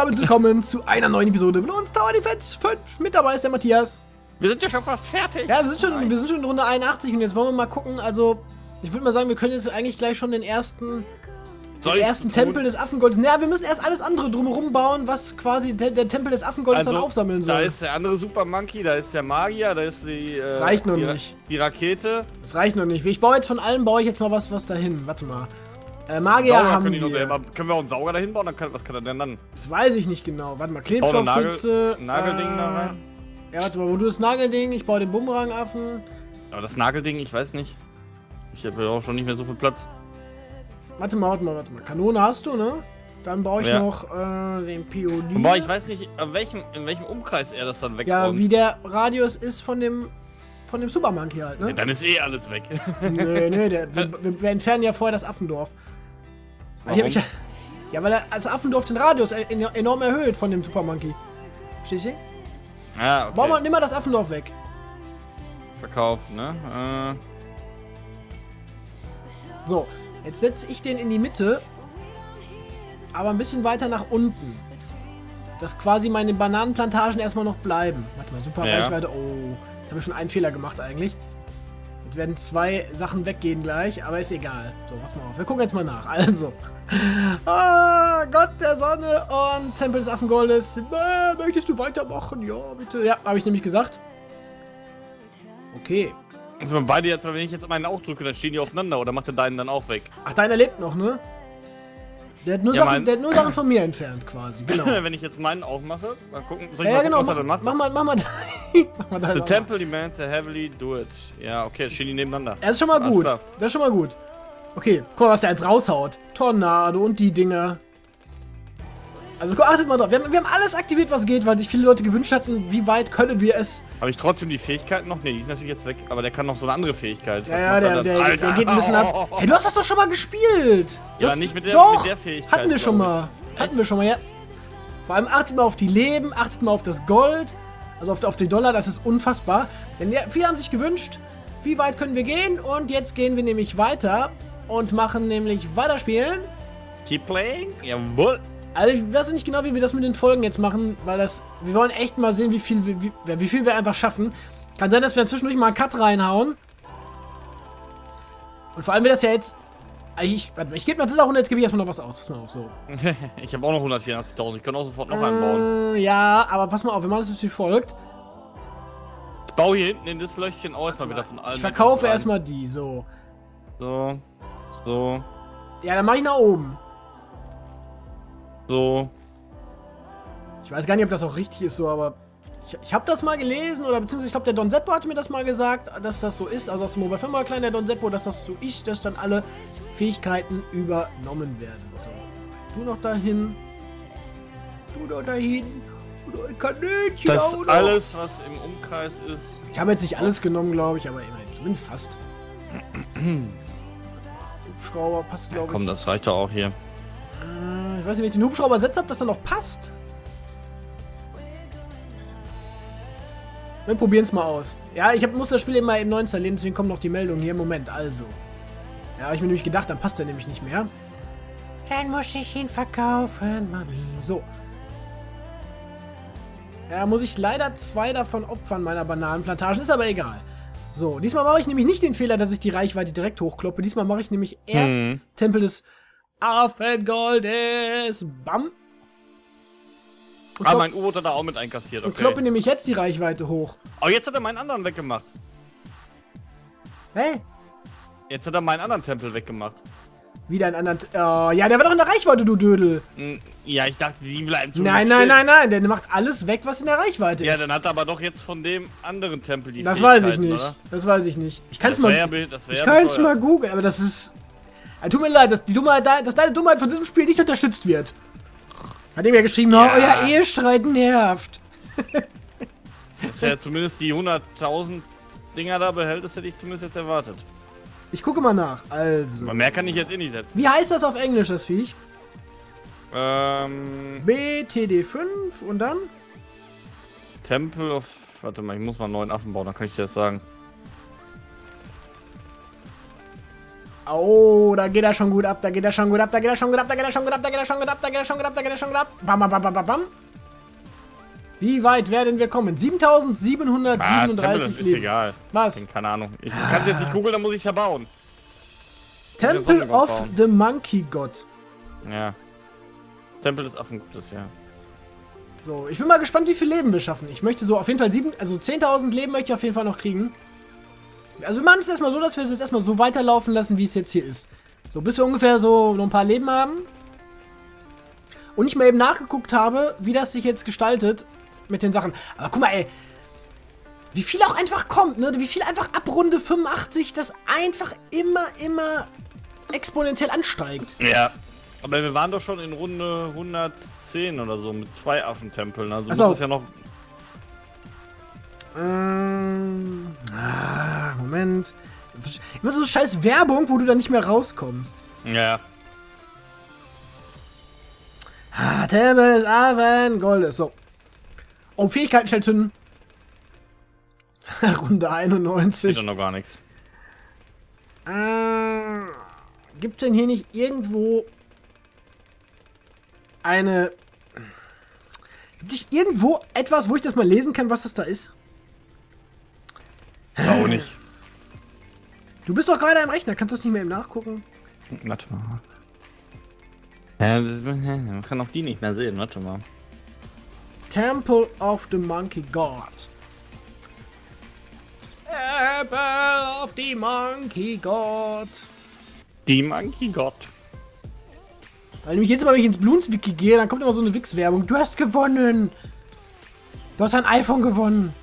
damit willkommen zu einer neuen Episode Bloons Tower Defense 5. Mit dabei ist der Matthias. Wir sind ja schon fast fertig. Ja, wir sind schon in Runde 81 und jetzt wollen wir mal gucken. Also, ich würde mal sagen, wir können jetzt eigentlich gleich schon den ersten Tempel des Affengoldes. Naja, wir müssen erst alles andere drumherum bauen, was quasi der Tempel des Affengoldes dann aufsammeln soll. Da ist der andere Super Monkey, da ist der Magier, da ist die. Das reicht noch nicht. Die Rakete. Das reicht noch nicht. Ich baue jetzt von allen mal was dahin. Warte mal. Magier Sauger haben können wir. Können wir auch einen Sauger dahin bauen? Was kann er denn dann? Das weiß ich nicht genau. Warte mal, Klebstoffschütze. Nagelding da rein. Ja, warte mal, wo du das Nagelding? Ich baue den Bumerangaffen. Aber das Nagelding, ich weiß nicht. Ich habe ja auch schon nicht mehr so viel Platz. Warte mal. Kanone hast du, ne? Dann baue ich noch den Pionier. Aber ich weiß nicht, in welchem Umkreis er das dann wegbaut. Ja, wie der Radius ist von dem Super Monkey halt, ne? Ja, dann ist eh alles weg. Nee, wir entfernen ja vorher das Affendorf. Warum? Ja, weil er als Affendorf den Radius enorm erhöht von dem Super Monkey. Verstehst du? Ja, okay. Nimm mal das Affendorf weg. Verkauft, ne? So, jetzt setze ich den in die Mitte, aber ein bisschen weiter nach unten. Dass quasi meine Bananenplantagen erstmal noch bleiben. Warte mal, super Reichweite. Oh, jetzt habe ich schon einen Fehler gemacht eigentlich. Jetzt werden 2 Sachen weggehen gleich, aber ist egal. So, pass mal auf. Wir gucken jetzt mal nach. Also. Gott der Sonne und Tempel des Affengoldes. Möchtest du weitermachen? Ja, bitte. Ja, habe ich nämlich gesagt. Okay. Also wenn beide jetzt, wenn ich jetzt meinen auch drücke, dann stehen die aufeinander oder macht er deinen dann auch weg? Ach, deiner lebt noch, ne? Der hat nur, der hat nur Sachen von mir entfernt, quasi. Genau. Wenn ich jetzt meinen auch mache, mal gucken. Soll ich ja, mal genau. gucken, was er dann macht? Mach mal The temple demands a heavily do it. Ja, okay, stehen die nebeneinander. Das ist schon mal gut. Das ist schon mal gut. Okay, guck mal, was der jetzt raushaut. Tornado und die Dinger. Also achtet mal drauf. Wir haben alles aktiviert, was geht, weil sich viele Leute gewünscht hatten, wie weit können wir es. Habe ich trotzdem die Fähigkeiten noch? Ne, die sind natürlich jetzt weg. Aber der kann noch so eine andere Fähigkeit. Ja, der geht ein bisschen ab. Hey, du hast das doch schon mal gespielt. Ja, nicht mit der Fähigkeit. Hatten wir schon mal. Ja. Vor allem achtet mal auf die Leben, achtet mal auf das Gold. Also auf die Dollar, das ist unfassbar. Denn viele haben sich gewünscht, wie weit können wir gehen? Und jetzt gehen wir nämlich weiter und machen nämlich weiterspielen. Keep playing? Jawohl. Also ich weiß nicht genau, wie wir das mit den Folgen jetzt machen, weil wir wollen echt mal sehen, wie viel wir einfach schaffen. Kann sein, dass wir zwischendurch mal einen Cut reinhauen. Und vor allem wird das ja jetzt... Ich gebe nach dieser Runde, jetzt gebe ich erstmal noch was aus. Pass mal auf, so. Ich habe auch noch 184.000, ich kann auch sofort noch einen bauen. Ja, aber pass mal auf, wir machen das jetzt wie folgt. Ich baue hier hinten in das Löchchen auch erstmal wieder von allen. Ich verkaufe erstmal die, so. So. Ja, dann mache ich nach oben. So. Ich weiß gar nicht, ob das auch richtig ist, so, aber ich habe das mal gelesen, oder beziehungsweise ich glaube, der Don Seppo hatte mir das mal gesagt, dass das so ist, also aus dem Mobile Firma Klein, der Don Seppo, dass das so ist, dass dann alle Fähigkeiten übernommen werden. So. Du noch dahin. Du noch dahin. Du ein Kanönchen. Das ist alles, was im Umkreis ist. Ich habe jetzt nicht alles genommen, glaube ich, aber immerhin, zumindest fast. Hubschrauber passt, glaube ich. Komm, das reicht doch auch hier. Ich weiß nicht, wenn ich den Hubschrauber setze, ob das dann noch passt. Wir probieren es mal aus. Ja, muss das Spiel eben mal eben neu installieren, deswegen kommt noch die Meldung hier. Moment, also. Ja, habe ich mir nämlich gedacht, dann passt der nämlich nicht mehr. Dann muss ich ihn verkaufen, Mami. So. Ja, muss ich leider 2 davon opfern, meiner Bananenplantagen. Ist aber egal. So, diesmal mache ich nämlich nicht den Fehler, dass ich die Reichweite direkt hochkloppe. Diesmal mache ich nämlich erst Tempel des Affengoldes. Bam. Mein U-Boot hat er auch mit einkassiert, okay. Und kloppe nämlich jetzt die Reichweite hoch. Oh, jetzt hat er meinen anderen weggemacht. Hä? Jetzt hat er meinen anderen Tempel weggemacht. Wieder einen anderen... ja, der war doch in der Reichweite, du Dödel. Ja, ich dachte, die bleiben zu. Nein. Der macht alles weg, was in der Reichweite ist. Ja, dann hat er aber doch jetzt von dem anderen Tempel die Das weiß ich nicht. Oder? Das weiß ich nicht. Ich kann es mal googeln, aber das ist... Tut mir leid, dass deine Dummheit von diesem Spiel nicht unterstützt wird. Hat ihm ja geschrieben, ja. Euer Ehestreit nervt. Dass er zumindest die 100.000 Dinger da behält, das hätte ich zumindest jetzt erwartet. Ich gucke mal nach, also. Aber mehr kann ich jetzt eh nicht setzen. Wie heißt das auf Englisch, das Viech? BTD5 und dann? Temple of... Warte mal, ich muss mal einen neuen Affen bauen, dann kann ich dir das sagen. Oh, da geht er schon gut ab, da geht er schon gut ab, da geht er schon gut ab, da geht er schon gut ab, da geht er schon gut ab, da geht er schon gut ab, da geht er schon gut ab. Bam, bam, bam, bam, bam. Wie weit werden wir kommen? 7737 Leben. Ist egal. Was? Keine Ahnung. Ich kann es jetzt nicht googeln, dann muss ich es ja bauen. Temple of the Monkey God. Ja. Tempel des Affengottes, ja. So, ich bin mal gespannt, wie viel Leben wir schaffen. Ich möchte so auf jeden Fall 10.000 Leben möchte ich auf jeden Fall noch kriegen. Also wir machen es erstmal so, dass wir es jetzt erstmal so weiterlaufen lassen, wie es jetzt hier ist. So, bis wir ungefähr so noch ein paar Leben haben. Und ich mal eben nachgeguckt habe, wie das sich jetzt gestaltet mit den Sachen. Aber guck mal, ey. Wie viel auch einfach kommt, ne? Wie viel einfach ab Runde 85 das einfach immer exponentiell ansteigt. Ja. Aber wir waren doch schon in Runde 110 oder so mit 2 Affentempeln. Also muss das ja noch... Moment. Immer so scheiß Werbung, wo du dann nicht mehr rauskommst. Ja. Tempel des Affengoldes. So. Oh, Fähigkeiten schnell zünden. Runde 91. Ist doch noch gar nichts. Gibt's denn hier nicht irgendwo irgendwo etwas, wo ich das mal lesen kann, was das da ist? Auch nicht. Du bist doch gerade am Rechner, kannst du das nicht mehr eben nachgucken? Warte mal. Man kann auch die nicht mehr sehen, warte mal. Temple of the Monkey God. Temple of the Monkey God. Die Monkey God. Weil nämlich jetzt mal, wenn ich ins Bloons-Wiki gehe, dann kommt immer so eine Wix-Werbung. Du hast gewonnen. Du hast ein iPhone gewonnen.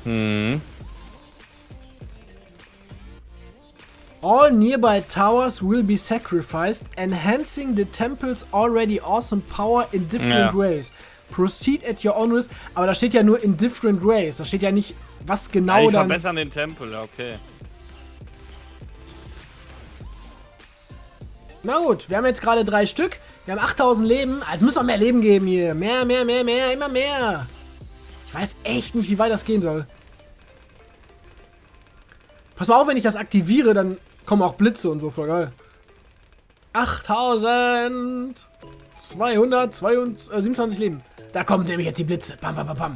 All nearby towers will be sacrificed, enhancing the temple's already awesome power in different ways. Proceed at your own risk. Aber da steht ja nur in different ways. Da steht ja nicht, was genau die dann... verbessern den Tempel, okay. Na gut, wir haben jetzt gerade 3 Stück. Wir haben 8000 Leben. Also müssen wir mehr Leben geben hier. Mehr, immer mehr. Ich weiß echt nicht, wie weit das gehen soll. Pass mal auf, wenn ich das aktiviere, dann kommen auch Blitze und so. Voll geil. 8227 Leben. Da kommen nämlich jetzt die Blitze. Bam, bam, bam, bam.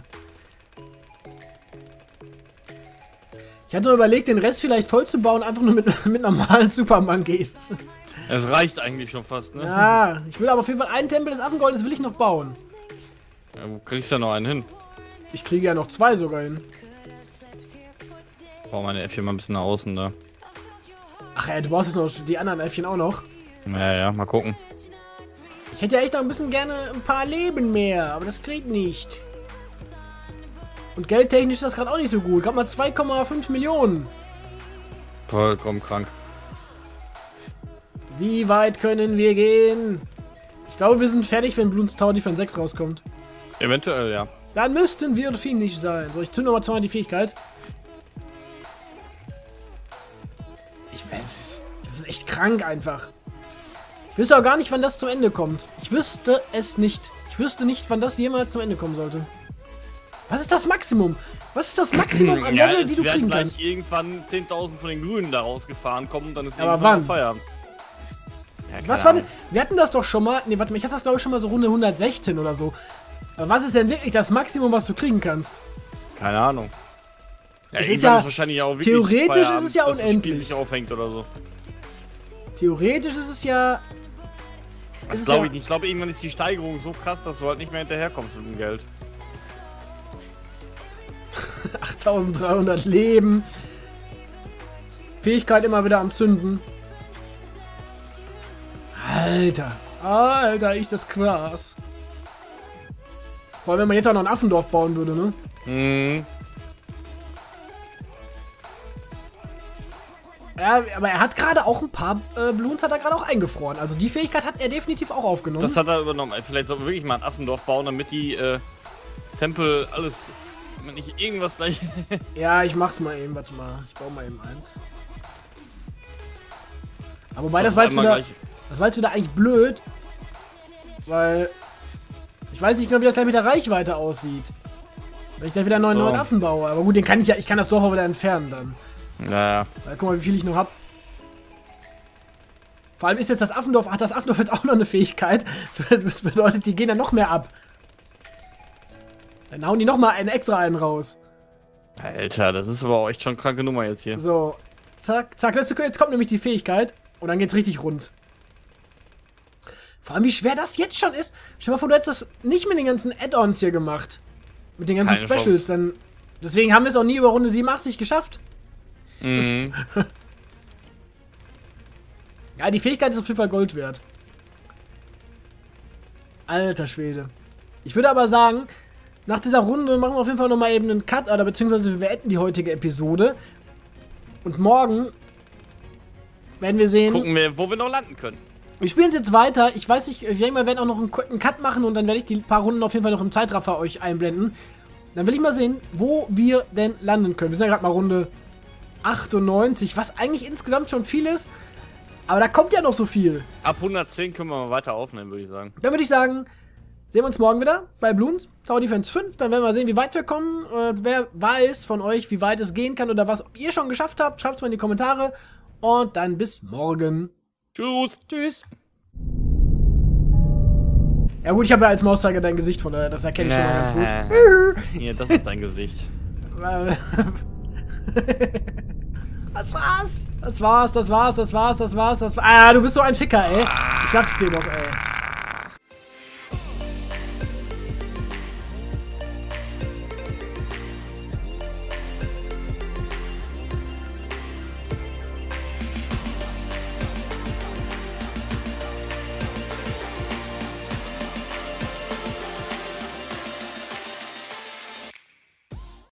Ich hatte überlegt, den Rest vielleicht voll zu bauen, einfach nur mit normalen Super Monkeys. Es reicht eigentlich schon fast, ne? Ja, ich will aber auf jeden Fall einen Tempel des Affengoldes will ich noch bauen. Ja, wo kriegst du ja noch einen hin? Ich kriege ja noch 2 sogar hin. Bau meine Äffchen mal ein bisschen nach außen da. Ach ja, du brauchst jetzt noch die anderen Äffchen auch noch. Ja, mal gucken. Ich hätte ja echt noch ein bisschen gerne ein paar Leben mehr, aber das geht nicht. Und geldtechnisch ist das gerade auch nicht so gut. Gerade mal 2,5 Millionen. Vollkommen krank. Wie weit können wir gehen? Ich glaube, wir sind fertig, wenn Bloons Tower Defense 6 rauskommt. Eventuell, ja. Dann müssten wir finish sein. So, ich zünde nochmal zweimal die Fähigkeit. Ich weiß, das ist echt krank einfach. Ich wüsste auch gar nicht, wann das zum Ende kommt. Ich wüsste es nicht. Ich wüsste nicht, wann das jemals zum Ende kommen sollte. Was ist das Maximum? Was ist das Maximum an Level, die du kriegen kannst? Irgendwann 10.000 von den Grünen da rausgefahren kommen und dann ist aber wann? Feierabend. Ja, was war denn? Wir hatten das doch schon mal. Ne, warte mal, ich hatte das glaube ich schon mal so Runde 116 oder so. Aber was ist denn wirklich das Maximum, was du kriegen kannst? Keine Ahnung. Ja, es ist ja wahrscheinlich auch theoretisch ist es ja unendlich. Das Spiel sich aufhängt oder so. Theoretisch ist es ja. Das glaube ich nicht. Ich glaube, irgendwann ist die Steigerung so krass, dass du halt nicht mehr hinterherkommst mit dem Geld. 8300 Leben. Fähigkeit immer wieder am Zünden. Alter, ist das krass. Vor allem, wenn man jetzt auch noch ein Affendorf bauen würde, ne? Mhm. Ja, aber er hat gerade auch ein paar Bloons hat er gerade auch eingefroren. Also die Fähigkeit hat er definitiv auch aufgenommen. Das hat er übernommen. Vielleicht sollten wir wirklich mal ein Affendorf bauen, damit die Tempel alles... Wenn nicht irgendwas gleich... Ja, ich mach's mal eben. Warte mal. Ich baue mal eben eins. Aber wobei, das war jetzt wieder... Das war jetzt wieder eigentlich blöd. Weil... Ich weiß nicht genau, wie das gleich mit der Reichweite aussieht. Wenn ich gleich wieder einen neuen Affen baue. Aber gut, den kann ich ja... Ich kann das Dorf auch wieder entfernen dann. Ja. Weil, guck mal, wie viel ich noch hab. Vor allem ist jetzt das Affendorf, hat das Affendorf jetzt auch noch eine Fähigkeit. Das bedeutet, die gehen dann noch mehr ab. Dann hauen die noch mal einen raus. Alter, das ist aber auch echt schon eine kranke Nummer jetzt hier. So, zack, zack. Jetzt kommt nämlich die Fähigkeit. Und dann geht's richtig rund. Vor allem, wie schwer das jetzt schon ist. Stell dir mal vor, du hättest das nicht mit den ganzen Add-ons hier gemacht. Mit den ganzen Keine Specials. Dann, deswegen haben wir es auch nie über Runde 87 geschafft. Mhm. Ja, die Fähigkeit ist auf jeden Fall Gold wert. Alter Schwede. Ich würde aber sagen, nach dieser Runde machen wir auf jeden Fall nochmal eben einen Cut, oder beziehungsweise wir beenden die heutige Episode. Und morgen werden wir sehen... Gucken wir, wo wir noch landen können. Wir spielen es jetzt weiter. Ich weiß nicht, ich denke mal, wir werden auch noch einen Cut machen und dann werde ich die paar Runden auf jeden Fall noch im Zeitraffer euch einblenden. Dann will ich mal sehen, wo wir denn landen können. Wir sind ja gerade mal Runde 98, was eigentlich insgesamt schon viel ist. Aber da kommt ja noch so viel. Ab 110 können wir mal weiter aufnehmen, würde ich sagen. Dann würde ich sagen, sehen wir uns morgen wieder bei Bloons Tower Defense 5. Dann werden wir mal sehen, wie weit wir kommen. Wer weiß von euch, wie weit es gehen kann oder was ihr schon geschafft habt, schreibt es mal in die Kommentare. Und dann bis morgen. Tschüss. Tschüss. Ja gut, ich habe ja als Mauszeiger dein Gesicht, von daher, das erkenne ich schon mal ganz gut. Hier, das ist dein Gesicht. Das war's. Das war's. Ah, du bist so ein Ficker, ey. Ich sag's dir doch, ey.